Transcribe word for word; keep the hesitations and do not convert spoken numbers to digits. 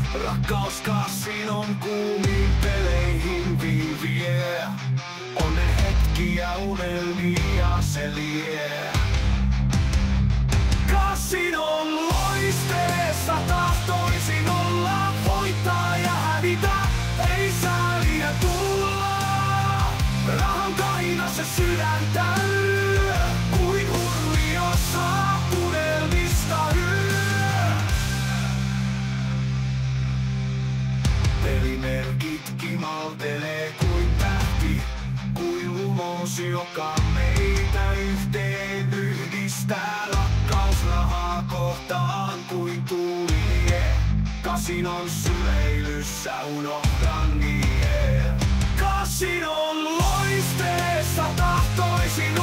Rakkaus kasinon kuumiin peleihin vie. Onnen hetkiä unelmia se lie. Kasinon loisteessa tahtoisin olla, voittaa ja hävitä, ei saa liian tulla. Rahan kahina se sydän täyö, kuin hurmiossa unelmista yö. Pelimerkit kimaltelee kuin tähti, kuin lumous, joka meitä yhteen yhdistää. Rakkaus rahaa kohtaan kuin tuulie, kasinon syleilyssä unohdan nie. Kasinon loisteessa tahtoisin